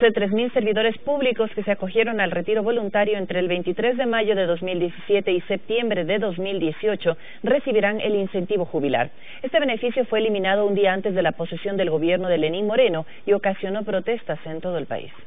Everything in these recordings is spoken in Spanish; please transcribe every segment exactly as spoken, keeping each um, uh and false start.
de tres mil servidores públicos que se acogieron al retiro voluntario entre el veintitrés de mayo de dos mil diecisiete y septiembre de dos mil dieciocho recibirán el incentivo jubilar. Este beneficio fue eliminado un día antes de la posesión del gobierno de Lenín Moreno y ocasionó protestas en todo el país.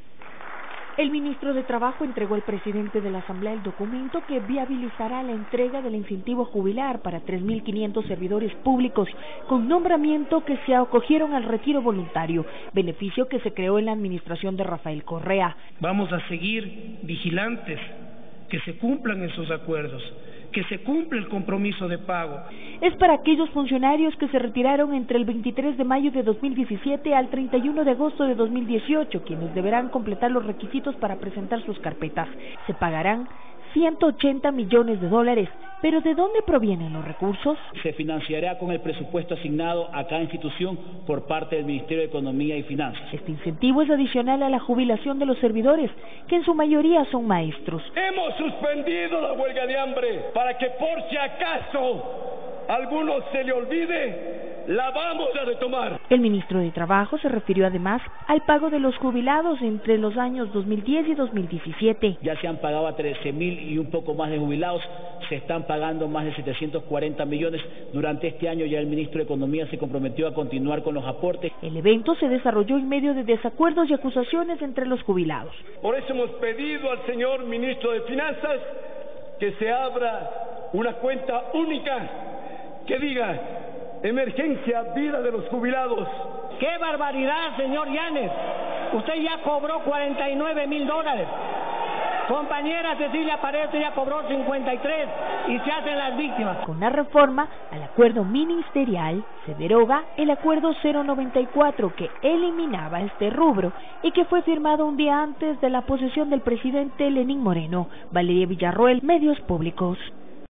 El ministro de Trabajo entregó al presidente de la Asamblea el documento que viabilizará la entrega del incentivo jubilar para tres mil quinientos servidores públicos con nombramiento que se acogieron al retiro voluntario, beneficio que se creó en la administración de Rafael Correa. Vamos a seguir vigilantes que se cumplan esos acuerdos, que se cumpla el compromiso de pago. Es para aquellos funcionarios que se retiraron entre el veintitrés de mayo de dos mil diecisiete al treinta y uno de agosto de dos mil dieciocho, quienes deberán completar los requisitos para presentar sus carpetas. Se pagarán ciento ochenta millones de dólares. ¿Pero de dónde provienen los recursos? Se financiará con el presupuesto asignado a cada institución por parte del Ministerio de Economía y Finanzas. Este incentivo es adicional a la jubilación de los servidores, que en su mayoría son maestros. Hemos suspendido la huelga de hambre para que por si acaso a alguno se le olvide, la vamos a retomar. El ministro de Trabajo se refirió además al pago de los jubilados entre los años dos mil diez y dos mil diecisiete. Ya se han pagado a trece mil y un poco más de jubilados, se están pagando más de setecientos cuarenta millones. Durante este año ya el ministro de Economía se comprometió a continuar con los aportes. El evento se desarrolló en medio de desacuerdos y acusaciones entre los jubilados. Por eso hemos pedido al señor ministro de Finanzas que se abra una cuenta única que diga emergencia vida de los jubilados. ¡Qué barbaridad, señor Yanes! Usted ya cobró cuarenta y nueve mil dólares. Compañera Cecilia Paredes ya cobró cincuenta y tres y se hacen las víctimas. Con la reforma al acuerdo ministerial se deroga el acuerdo cero noventa y cuatro que eliminaba este rubro y que fue firmado un día antes de la posesión del presidente Lenín Moreno. Valeria Villarroel, Medios Públicos.